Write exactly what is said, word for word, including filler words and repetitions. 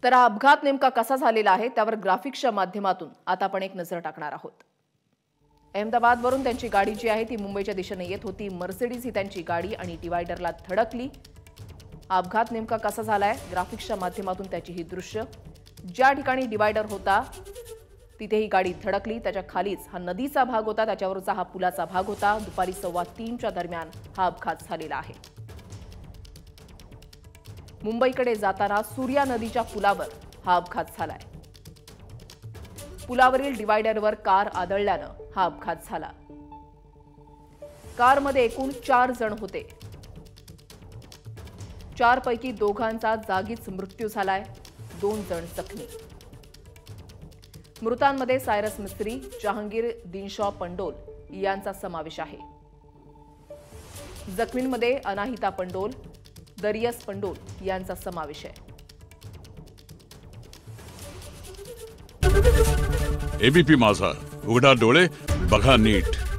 तर हा अपघात नेमका कसा झालेला आहे त्यावर ग्राफिक्सच्या माध्यमातून आता आपण एक नजर टाकणार आहोत। अहमदाबादवरून त्यांची गाडी जी आहे ती मुंबईच्या दिशेने येत होती। मर्सिडीज ही त्यांची गाडी आणि डिवायडरला धडकली। अपघात नेमका कसा झालाय ग्राफिक्सच्या माध्यमातून त्याची ही दृश्य। ज्या ठिकाणी डिवायडर होता तिथे ही गाडी धडकली। त्याच्या खालीच हा नदीचा भाग होता, त्याच्यावरचा हा पुलाचा भाग होता। दुपारी सव्वा तीनच्या दरम्यान हा अपघात झालेला आहे। मुंबईकडे जाताना सूर्या नदीच्या पुलावर हा अपघात झालाय। पुलावरील डिवायडरवर कार आदळल्यानं हा अपघात झाला। कारमध्ये एकूण चार जण होते। चार पैकी दोघांचा जागीच मृत्यू झालाय, दोन जण जखमी। मृतांमध्ये सायरस मिस्त्री, जहांगीर दिनशॉ पंडोल यांचा समावेश आहे। जखमींमध्ये अनाहिता पंडोल, दरियस पंडोल यांचा समावेश आहे। एबीपी माझा, उघडा डोळे बघा नीट।